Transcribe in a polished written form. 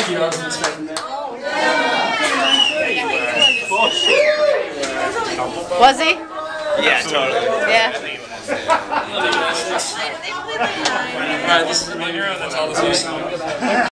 you. I wasn't expecting that. Was he? Yeah, totally. Yeah. Alright, this is my hero, that's all this is.